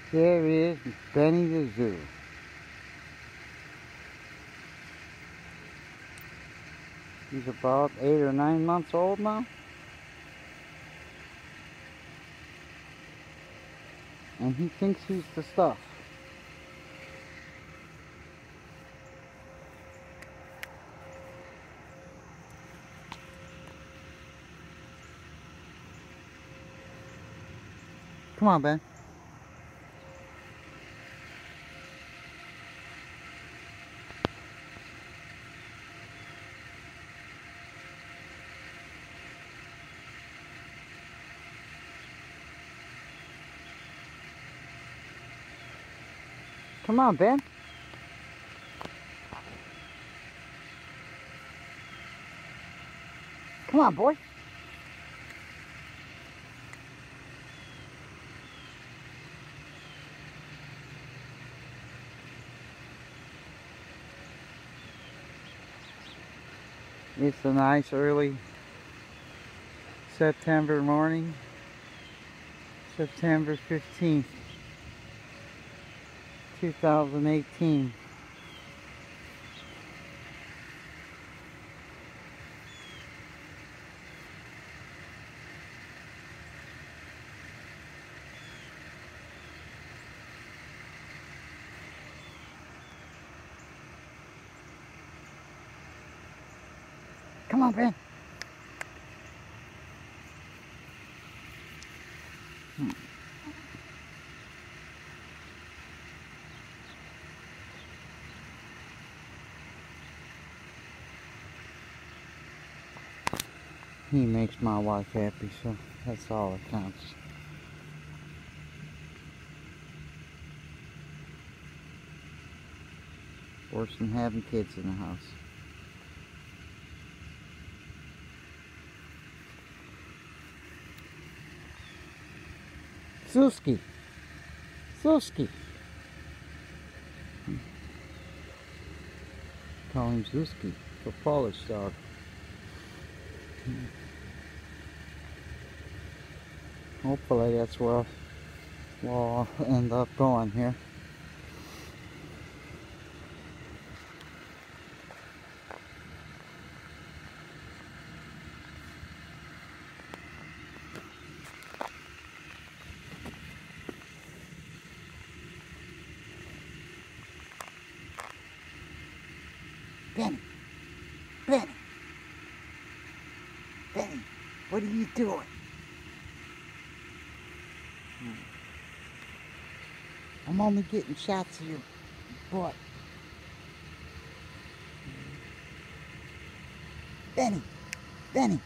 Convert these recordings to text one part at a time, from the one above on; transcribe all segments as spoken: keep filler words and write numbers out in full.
There is Benny the Zoo. He's about eight or nine months old now. And he thinks he's the stuff. Come on, Ben. Come on, Ben. Come on, boy. It's a nice early September morning, September fifteenth, two thousand eighteen. Come on, Ben. Hmm. He makes my wife happy, so that's all that counts. Worse than having kids in the house. Zuski. Zuski. Call him Zuski, the Polish dog. Hopefully that's where we'll end up going here. Benny, Benny, Benny, what are you doing? I'm only getting shots of your butt. Benny, Benny,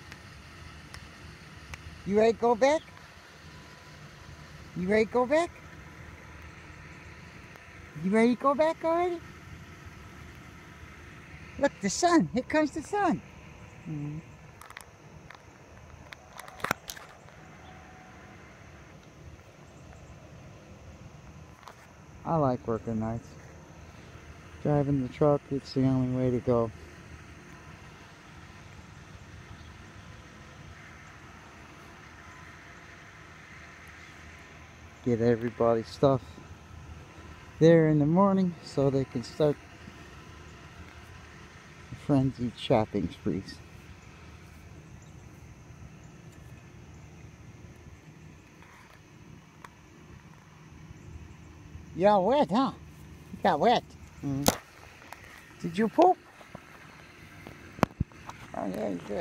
you ready to go back? You ready to go back? You ready to go back already? Look, the sun. Here comes the sun. Mm. I like working nights. Driving the truck, it's the only way to go. Get everybody's stuff there in the morning so they can start frenzied shopping sprees. You got wet, huh? You got wet. Mm-hmm. Did you poop? Oh, yeah, you did.